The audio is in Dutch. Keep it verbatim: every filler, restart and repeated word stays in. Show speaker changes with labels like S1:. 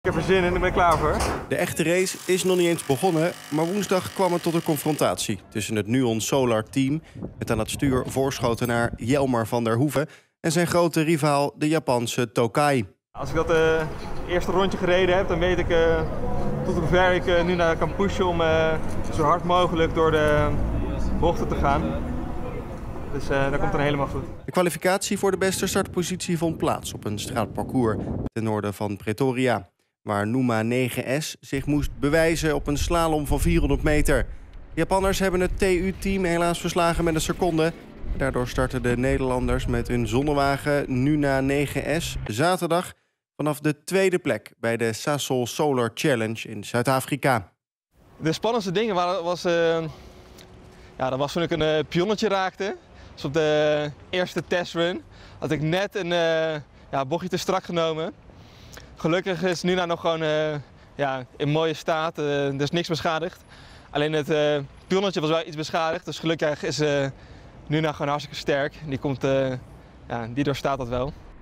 S1: Ik heb er zin in en ik ben klaar voor.
S2: De echte race is nog niet eens begonnen, maar woensdag kwam het tot een confrontatie tussen het Nuon Solar team met aan het stuur voorschotenaar Jelmer van der Hoeven en zijn grote rivaal, de Japanse Tokai.
S1: Als ik dat uh, eerste rondje gereden heb, dan weet ik uh, tot hoe ver ik uh, nu naar kan pushen om uh, zo hard mogelijk door de bochten te gaan. Dus uh, dat komt dan helemaal goed.
S2: De kwalificatie voor de beste startpositie vond plaats op een straatparcours ten noorden van Pretoria, waar Numa negen S zich moest bewijzen op een slalom van vierhonderd meter. De Japanners hebben het T U-team helaas verslagen met een seconde. Daardoor starten de Nederlanders met hun zonnewagen Nuna negen S zaterdag vanaf de tweede plek bij de Sasol Solar Challenge in Zuid-Afrika.
S1: De spannendste dingen waren, was, uh, ja, dat was toen ik een uh, pionnetje raakte. Dus op de eerste testrun had ik net een uh, ja, bochtje te strak genomen. Gelukkig is Nuna nog gewoon uh, ja, in mooie staat, uh, er is niks beschadigd. Alleen het uh, pionnetje was wel iets beschadigd, dus gelukkig is uh, Nuna gewoon hartstikke sterk. Die, komt, uh, ja, die doorstaat dat wel.